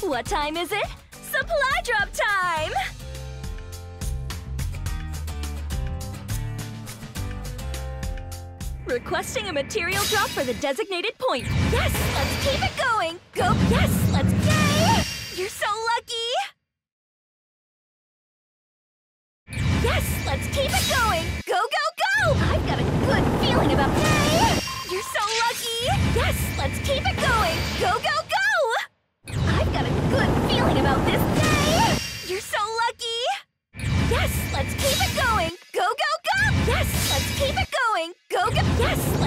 What time is it? Supply drop time! Requesting a material drop for the designated point. Yes, let's keep it going. Go, yes, let's go. You're so lucky. Yes, let's keep it going. Go, go, go. I've got a good feeling about this. You're so lucky. Yes, let's keep it going. Go, go, go. I've got a good feeling about this day. You're so lucky. Yes, let's keep it going. Go, go, go. Yes, let's keep it going. Go, go. Yes,